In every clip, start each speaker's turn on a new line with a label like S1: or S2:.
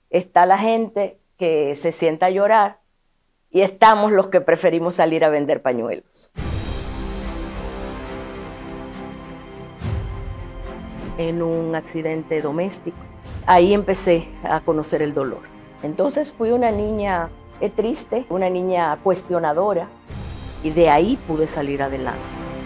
S1: está la gente que se sienta a llorar y estamos los que preferimos salir a vender pañuelos. En un accidente doméstico, ahí empecé a conocer el dolor. Entonces fui una niña triste, una niña cuestionadora, y de ahí pude salir adelante.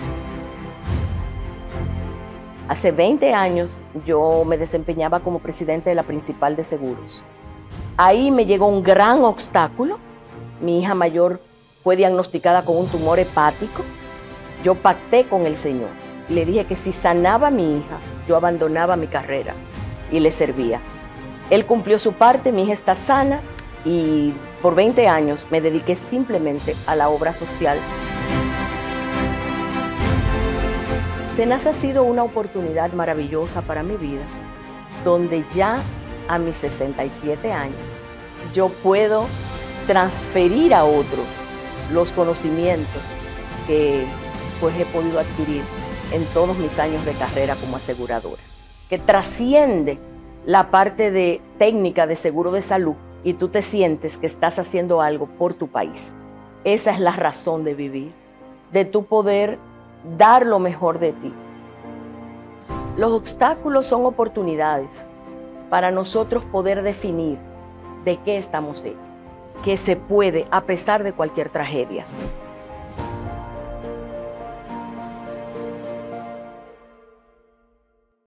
S1: Hace 20 años yo me desempeñaba como presidente de la Principal de Seguros. Ahí me llegó un gran obstáculo. Mi hija mayor fue diagnosticada con un tumor hepático. Yo pacté con el Señor. Le dije que si sanaba a mi hija, yo abandonaba mi carrera y le servía. Él cumplió su parte, mi hija está sana y por 20 años me dediqué simplemente a la obra social. SENASA ha sido una oportunidad maravillosa para mi vida, donde ya a mis 67 años yo puedo transferir a otros los conocimientos que pues he podido adquirir en todos mis años de carrera como aseguradora, que trasciende la parte de técnica de seguro de salud y tú te sientes que estás haciendo algo por tu país. Esa es la razón de vivir, de tu poder dar lo mejor de ti. Los obstáculos son oportunidades para nosotros poder definir de qué estamos hechos, que se puede a pesar de cualquier tragedia.